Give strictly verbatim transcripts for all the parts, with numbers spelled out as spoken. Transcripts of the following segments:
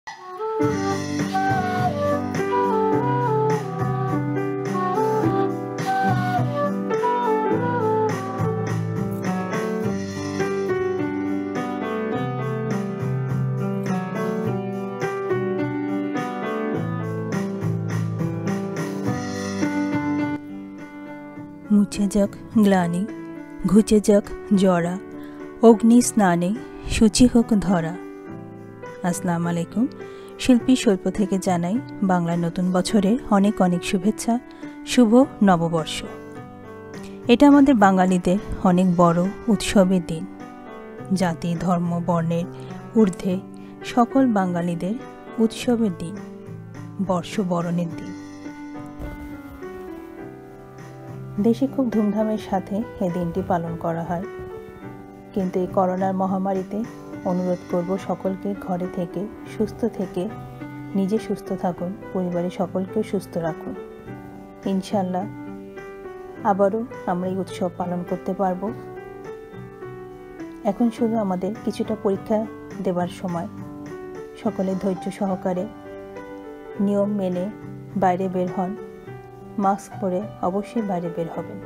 মুছে যাক গ্লানি, ঘুচে যাক জরা, অগ্নি স্নানে সূচি হোক ধরা। আসসালামু আলাইকুম। শিল্পী শিল্প থেকে জানাই বাংলা নতুন বছরের অনেক অনেক শুভেচ্ছা, শুভ নববর্ষ। এটা আমাদের বাঙালিদের অনেক বড় উৎসবের দিন। জাতি ধর্ম বর্ণের ঊর্ধ্বে সকল বাঙালিদের উৎসবের দিন, বর্ষবরণের দিন। দেশে খুব ধুমধামের সাথে এই দিনটি পালন করা হয়, কিন্তু এই করোনার মহামারীতে অনুরোধ করব সকলকে ঘরে থেকে সুস্থ থেকে নিজে সুস্থ থাকুন, পরিবারের সকলকেও সুস্থ রাখুন। ইনশাল্লাহ আবারও আমরা এই উৎসব পালন করতে পারব। এখন শুধু আমাদের কিছুটা পরীক্ষা দেবার সময়। সকলে ধৈর্য সহকারে নিয়ম মেনে বাইরে বের হন, মাস্ক পরে অবশ্যই বাইরে বের হবেন।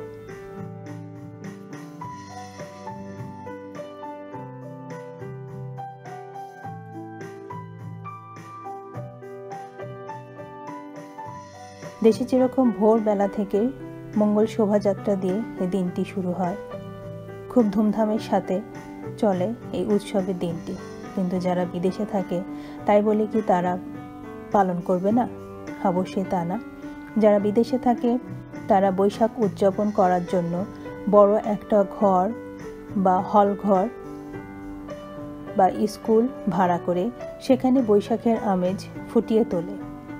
দেশে যেরকম ভোরবেলা থেকে মঙ্গল শোভাযাত্রা দিয়ে এই দিনটি শুরু হয়, খুব ধুমধামের সাথে চলে এই উৎসবের দিনটি। কিন্তু যারা বিদেশে থাকে তাই বলে কি তারা পালন করবে না? অবশ্যই তা না। যারা বিদেশে থাকে তারা বৈশাখ উদযাপন করার জন্য বড় একটা ঘর বা হল ঘর বা স্কুল ভাড়া করে সেখানে বৈশাখের আমেজ ফুটিয়ে তোলে।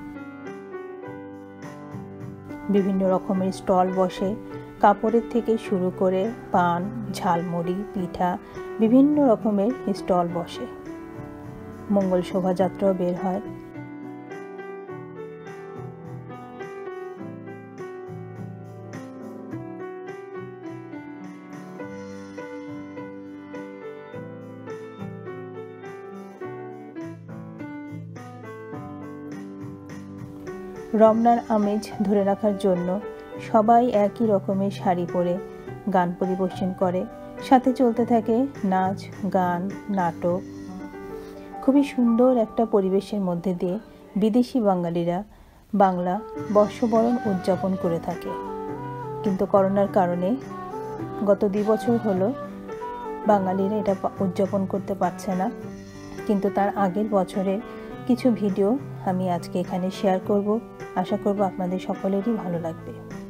বিভিন্ন রকমের স্টল বসে, কাপড়ের থেকে শুরু করে পান, ঝালমুড়ি, পিঠা, বিভিন্ন রকমের স্টল বসে। মঙ্গল শোভাযাত্রাও বের হয়। রমনার আমেজ ধরে রাখার জন্য সবাই একই রকমের শাড়ি পরে গান পরিবেশন করে, সাথে চলতে থাকে নাচ, গান, নাটক। খুবই সুন্দর একটা পরিবেশের মধ্যে দিয়ে বিদেশি বাঙালিরা বাংলা বর্ষবরণ উদযাপন করে থাকে। কিন্তু করোনার কারণে গত দুই বছর হলো বাঙালিরা এটা উদযাপন করতে পারছে না। কিন্তু তার আগের বছরের কিছু ভিডিও আমি আজকে এখানে শেয়ার করব। আশা করব আপনাদের সকলেরই ভালো লাগবে।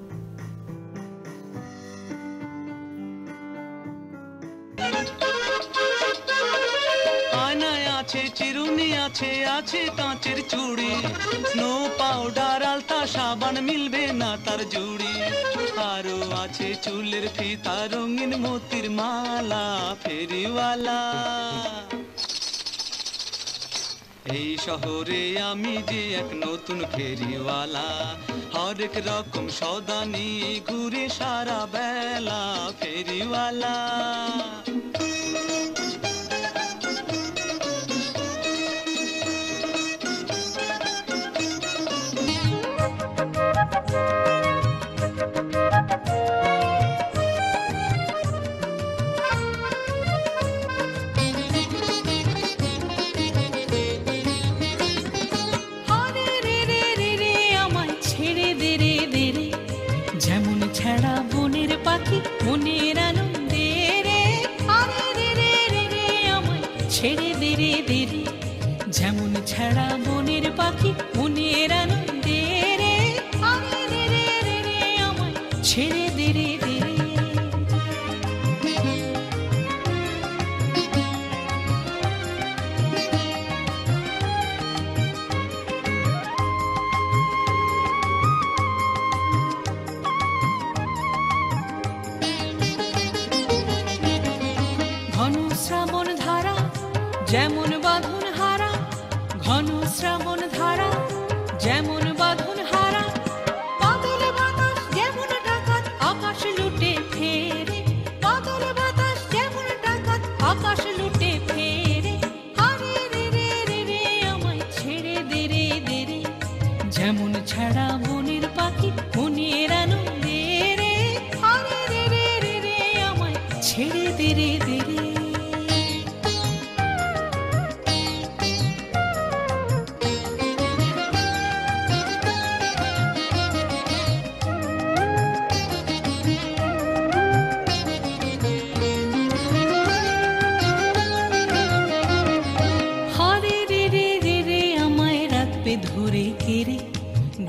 আয়নায় আছে চিরুনি, আছে আছে কাঁচের চুড়ি, স্নো পাউডার আলতা সাবান মিলবে না তার জুড়ি। আরো আছে চুলের ফিতা, রঙিন মোতির মালা, ফেরিওয়ালা। এই শহরে আমি যে এক নতুন ফেরিওয়ালা, হরেক রকম সওদা নিয়ে ঘুরে সারা বেলা, ফেরিওয়ালা। ছেড়া বনের পাখি মনের আনন্দে রে, আরে রে রে রে রে আমায় ছেড়ে দে রে দে রে। যেমন ছেড়া বনের পাখি মনের আনন্দে রে, আরে রে রে রে রে আমায় ছেড়ে দে রে দে রে। ঘন শ্রাবণ ধারা যেমন বাঁধন হারা, ঘন শ্রাবণ ধারা যেমন বাঁধন হারা, বাদল বাতাস যেমন ডাকাত আকাশ লুটে ফেরে, বাদল বাতাস যেমন ডাকাত আকাশ লুটে ফেরে। আরে রে রে রে রে আমায় ছেড়ে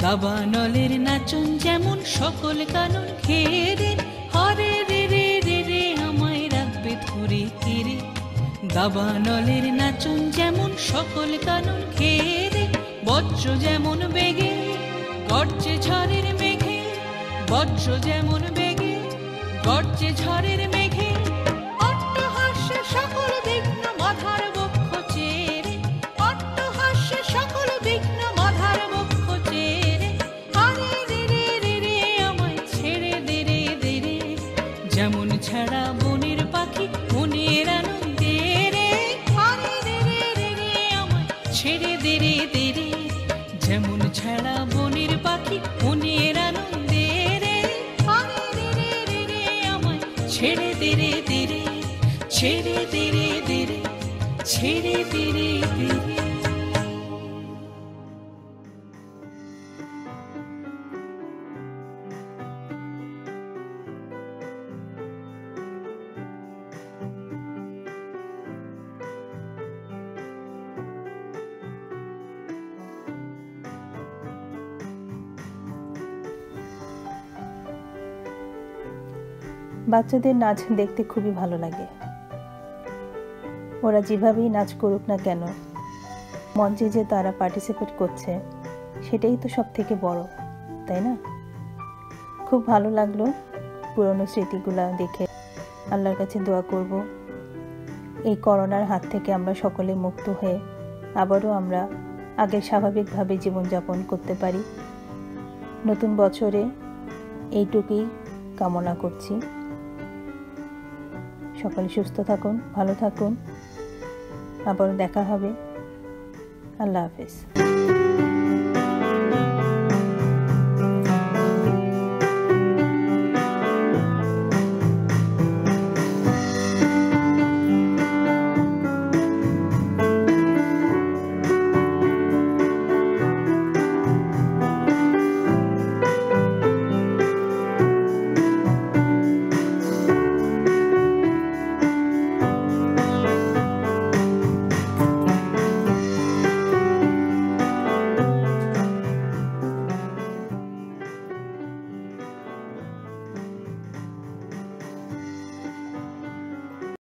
দাবানলের নাচন যেমন সকল কানুন খেয়ে রে, হরে রে রে রে রে আমায় রাখবে ধরে তীরে। দাবানলের নাচন যেমন সকল কানুন খেয়ে রে, বজ্র যেমন বেগে গর্জে ঝড়ের মেঘে, বজ্র যেমন বেগে গর্জে ঝড়ের মেঘে, অট্টহাস্যে সকল বিঘ্ন বাধার বক্ষ চেরে, অট্টহাস্যে সকল বিঘ্ন বাধার বক্ষ চেরে, হরে রে রে রে রে আমায় ছেড়ে দে রে দে রে। যেমন ছাড়া বনের পাখি মনের আনন্দে রে, হরে রে রে রে রে আমায় ছেড়ে দে রে দে রে। যেমন ছাড়া বনের পাখি মনের আনন্দে রে, হরে রে রে রে রে আমায় ছেড়ে দে রে দে রে, ছেড়ে দে রে দে রে, ছেড়ে দে রে দে রে। বাচ্চাদের নাচ দেখতে খুবই ভালো লাগে। ওরা যেভাবেই নাচ করুক না কেন, মঞ্চে যে তারা পার্টিসিপেট করছে সেটাই তো সব থেকে বড়, তাই না? খুব ভালো লাগলো পুরনো স্মৃতিগুলো দেখে। আল্লাহর কাছে দোয়া করব এই করোনার হাত থেকে আমরা সকলে মুক্ত হয়ে আবারও আমরা আগের স্বাভাবিকভাবে জীবনযাপন করতে পারি। নতুন বছরে এইটুকুই কামনা করছি। সকলে সুস্থ থাকুন, ভালো থাকুন, আবার দেখা হবে। আল্লাহ হাফেজ।